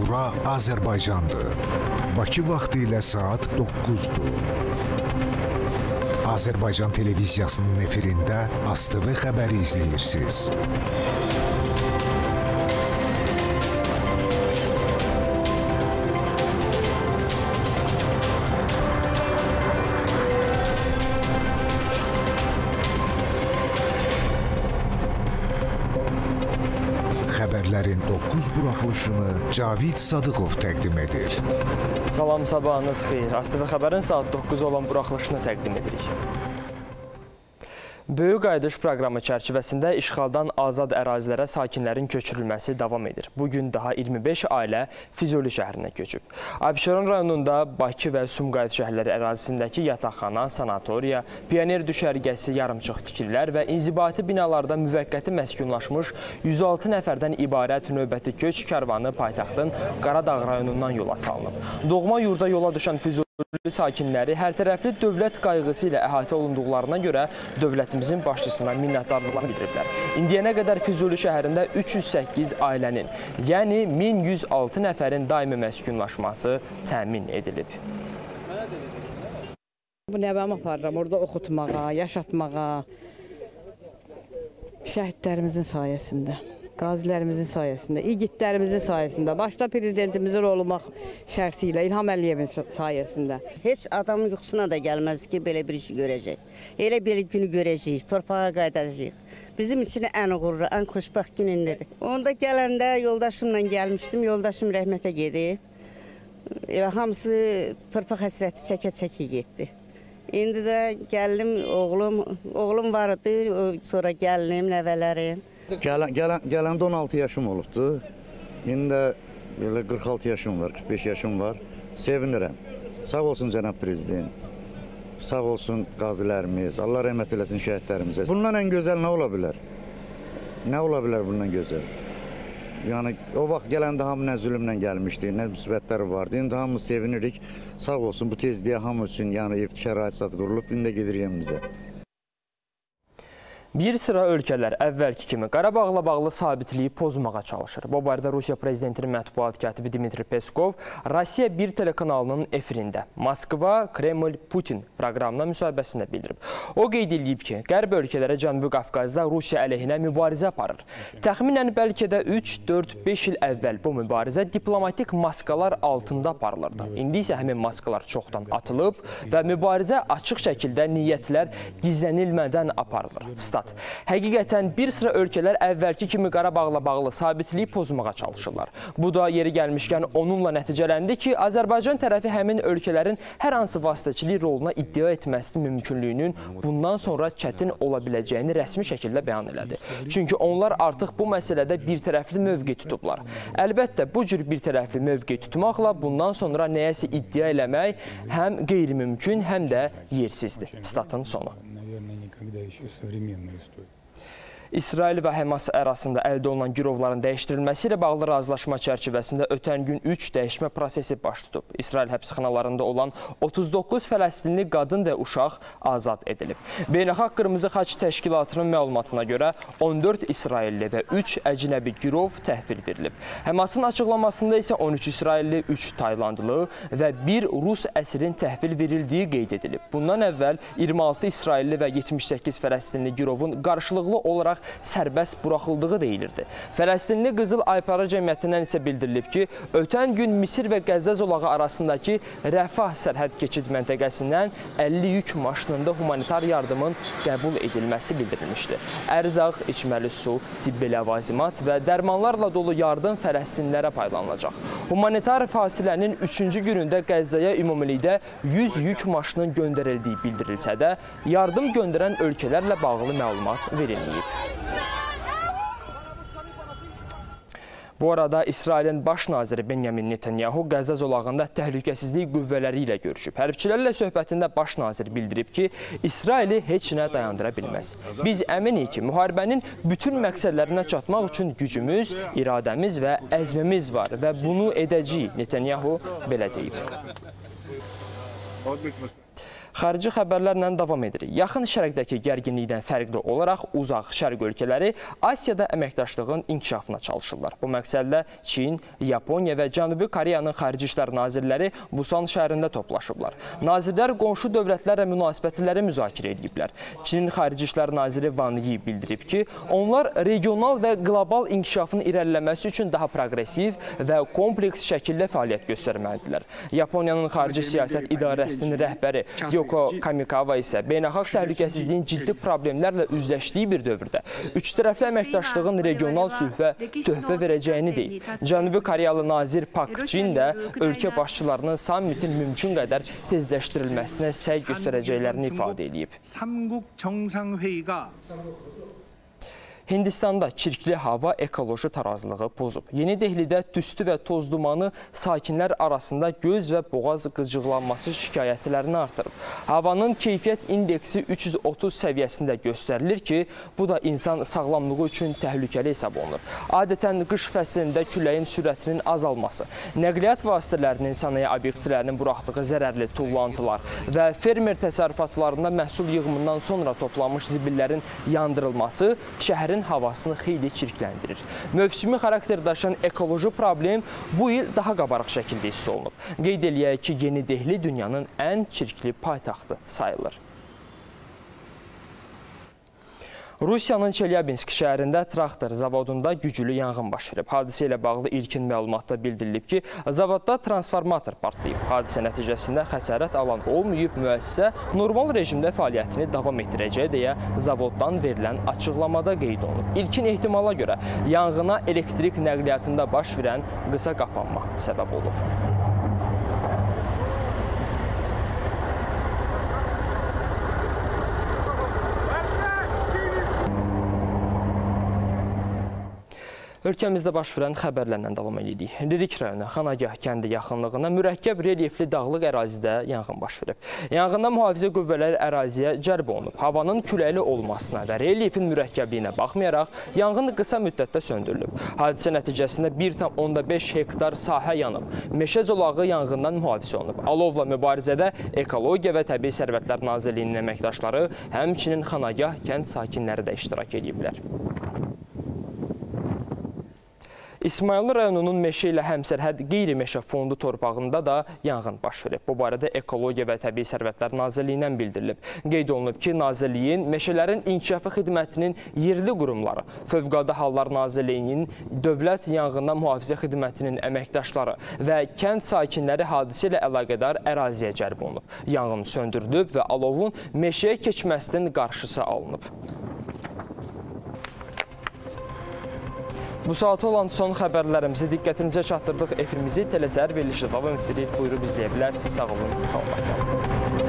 Bura Azərbaycandır. Bakı vaxtı ilə saat 9-dur. Azərbaycan televiziyasının efirində ASTV xəbəri izləyirsiniz. Xəbərlərin 9 buraxılışını Cavid Sadıqov təqdim edir. Salam, sabahınız xeyir. ASTV xəbərin saat 9 olan buraxılışını təqdim edirik. Böyük qayıdış proqramı çərçivəsində işğaldan azad ərazilərə sakinlərin köçürülməsi davam edir. Bugün daha 25 ailə Füzuli şəhərinə köçüb. Abşeron rayonunda Bakı və Sumqayıt şəhərləri ərazisindəki yataqxana, sanatoriya, pioner düşərgəsi, yarımçıq tikililər və inzibati binalarda müvəqqəti məskunlaşmış 106 nəfərdən ibarət növbəti köç karvanı paytaxtın Qaradağ rayonundan yola salınıb. Doğma yurda yola düşən Füzuli sakinləri hərtərəfli dövlət qayğısı ilə əhatə olunduqlarına görə dövlətimizin başçısına minnətdarlıqlarını bildiriblər. İndiyənə qədər Füzuli şəhərində 308 ailənin, yəni 1106 nəfərin daimi məskunlaşması təmin edilib. Bu nəvəmi aparıram, orada oxutmağa, yaşatmağa, şəhidlərimizin sayəsində. Qazilərimizin sayəsində, igidlərimizin sayəsində, başda prezidentimizin olmaq şərti ilə, İlham Əliyevin sayəsində. Heç adamın yuxusuna da gəlməz ki, belə bir işi görəcək. Elə belə günü görəcəyik, torpağa qayıdacağıq. Bizim üçün ən uğurlu, ən xoşbəxt günündədir. Onda gələndə yoldaşımla gəlmişdim, yoldaşım rəhmətə gedib. Elə hamısı torpaq həsrəti çəkə-çəkə getdi. İndi də gəldim, oğlum vardı, sonra gəlinim, nəvələrim. Gələndə 16 yaşım olubdu. İndi də 46 yaşım var, 45 yaşım var. Sevinirəm. Sağ olsun cənab prezident. Sağ olsun qazilərimiz. Allah rəhmət eləsin şəhidlərimizə. Bundan ən gözəl nə ola bilər? Nə ola bilər bundan gözəl? Yəni o vaxt gələndə hamı nə zülmlə gəlmişdi, nə müsibətləri vardı. İndi hamı sevinirik. Sağ olsun bu tezliyə hamı üçün yəni ev şərait qurulub. İndi də gedir evimizə. Bir sıra ölkələr əvvəlki kimi Qarabağla bağlı sabitliyi pozmağa çalışır. Bu barədə Rusiya prezidentinin mətbuat katibi Dmitri Peskov Rusiya bir telekanalının efirində Moskva, Kreml, Putin proqramına müsahibəsində bildirib. O qeyd edib ki, Qərb ölkələri Cənubi Qafqazda Rusiya əleyhinə mübarizə aparır. Təxminən bəlkə də 3, 4, 5 il əvvəl bu mübarizə diplomatik maskalar altında aparılırdı. İndi isə həmin maskalar çoxdan atılıb və mübarizə açıq şəkildə niyyətlər gizlənilmədən aparılır. Həqiqətən bir sıra ölkələr əvvəlki kimi Qarabağla bağlı sabitliyi pozmağa çalışırlar. Bu da yeri gəlmişkən onunla nəticələndi ki, Azərbaycan tərəfi həmin ölkələrin hər hansı vasitəçilik roluna iddia etməsinin mümkünlüyünün bundan sonra çətin ola biləcəyini rəsmi şəkildə bəyan elədi. Çünki onlar artıq bu məsələdə birtərəfli mövqe tutublar. Əlbəttə, bu cür birtərəfli mövqe tutmaqla bundan sonra nəyəsə iddia eləmək həm qeyri-mümkün, həm də yersizdir. Statın sonu. İsrail və Həmas arasında əldə olunan girovların dəyişdirilməsi ilə bağlı razılaşma çərçivəsində ötən gün 3 dəyişmə prosesi baş tutub. İsrail həbsxanalarında olan 39 fələstinli qadın və uşaq azad edilib. Beynəlxalq Qırmızı Xaç Təşkilatının məlumatına görə 14 İsrailli və 3 əcnəbi girov təhvil verilib. Həmasın açıqlamasında isə 13 İsrailli, 3 Taylandlı və 1 Rus əsirin təhvil verildiyi qeyd edilib. Bundan əvvəl 26 İsrailli və 78 fələstinli girovun qarşılıqlı olaraq sərbəst buraxıldığı deyilirdi. Fələstinli Qızıl Aypara Cəmiyyətindən isə bildirilib ki, ötən gün Misir və Qəzza zolağı arasındakı Rəfah sərhəd keçid məntəqəsindən 50 yük maşınında humanitar yardımın qəbul edilməsi bildirilmişdi. Ərzaq, içməli su, tibbi ləvazimat və dərmanlarla dolu yardım fələstinlilərə paylanılacaq. Humanitar fasilənin 3-cü günündə Qəzzaya ümumilikdə 100 yük maşının göndərildiyi bildirilsə də, yardım göndərən ölkələrlə bağlı məlumat verilməyib. Bu arada İsrailin baş naziri Benyamin Netanyahu Qəzza zolağında təhlükəsizlik qüvvələri ilə görüşüb. Hərbçilərlə söhbətində baş nazir bildirib ki, İsraili heç nə dayandıra bilməz. Biz əminik ki, müharibənin bütün məqsədlərinə çatmaq üçün gücümüz, iradəmiz və əzmimiz var və bunu edəcəyik, Netanyahu belə deyib. Xarici xəbərlərlə davam edirik. Yaxın Şərqdəki gərginlikdən fərqli olaraq uzaq Şərq ölkələri Asiyada əməkdaşlığın inkişafına çalışırlar. Bu məqsədlə Çin, Yaponiya və Cənubi Koreyanın Xarici İşlər nazirləri Busan şəhərində toplaşıblar. Nazirlər qonşu dövlətlərlə münasibətləri müzakirə ediblər. Çinin Xarici İşlər naziri Wang Yi bildirib ki, onlar regional və qlobal inkişafın irəliləməsi üçün daha progresiv və kompleks şəkildə fəaliyyət göstərməlidirlər. Yaponiyanın Xarici Siyasət İdarəsinin rəhbəri Yoko Kamikawa isə beynəlxalq təhlükəsizliyin ciddi problemlərlə üzləşdiyi bir dövrdə üç tərəfli əməkdaşlığın regional sülhə töhfə verəcəyini deyib. Cənubi Koreyalı nazir Pak Jin də ölkə başçılarının sammitin mümkün qədər tezləşdirilməsinə səy göstərəcəklərini ifadə edib. Hindistanda çirkli hava ekoloji tarazlığı pozub. Yeni Dehlidə tüstü və toz dumanı sakinlər arasında göz və boğaz qıcıqlanması şikayətlərini artırıb. Havanın keyfiyyət indeksi 330 səviyyəsində göstərilir ki, bu da insan sağlamlığı üçün təhlükəli hesab olunur. Adətən qış fəslində küləyin sürətinin azalması, nəqliyyat vasitələrinin sənaye obyektlərinin buraxdığı zərərli tullantılar və fermer təsərrüfatlarında məhsul yığımından sonra toplanmış zibillərin yandırılması şəhərin havasını xeyli çirkləndirir. Mövsümi xarakter daşıyan ekoloji problem bu il daha qabarıq şəkildə hiss olunub. Qeyd eləyək ki, Yeni Dehli dünyanın ən çirkli paytaxtı sayılır. Rusiyanın Çelyabinsk şəhərində traktor zavodunda güclü yanğın baş verib. Hadisə ilə bağlı ilkin məlumatda bildirilib ki, zavodda transformator partlayıb. Hadisə nəticəsində xəsarət alan olmayıb, müəssisə normal rejimdə fəaliyyətini davam etdirəcək deyə zavoddan verilən açıqlamada qeyd olunub. İlkin ehtimala görə yanğına elektrik nəqliyyatında baş verən qısa qapanma səbəb olub. Ölkəmizdə baş verən xəbərlərlə davam edirik. Lirik rayonu Xanagah kəndi yaxınlığına mürəkkəb relyefli dağlıq ərazidə yanğın baş verib. Yanğında mühafizə qüvvələri əraziyə cəlb olunub. Havanın küləkli olmasına və relyefin mürəkkəbliyinə baxmayaraq, yanğın qısa müddətdə söndürülüb. Hadisə nəticəsində 1,5 hektar sahə yanıb. Meşə zolağı yanğından mühafizə olunub. Alovla mübarizədə Ekologiya və Təbii Sərvətlər Nazirliyinin əməkdaşları, həmçinin Xanagah kənd sakinləri də iştirak ediblər. İsmayıllı rayonunun meşə ilə həmsərhəd qeyri-meşə fondu torpağında da yanğın baş verib. Bu barədə Ekologiya və Təbii Sərvətlər Nazirliyindən bildirilib. Qeyd olunub ki, Nazirliyin meşələrin inkişafı xidmətinin yerli qurumları, Fövqəladə Hallar Nazirliyinin Dövlət Yanğından Mühafizə Xidmətinin əməkdaşları və kənd sakinləri hadisə ilə əlaqədar əraziyə cəlb olunub. Yanğın söndürülüb və alovun meşəyə keçməsinin qarşısı alınıb. Bu saata olan son xəbərlərimizi diqqətinizə çatdırdıq. Efirimizi Telezər verilişi davam etdirib. Buyurub izləyə bilərsiniz. Sağ olun, salamat qalın.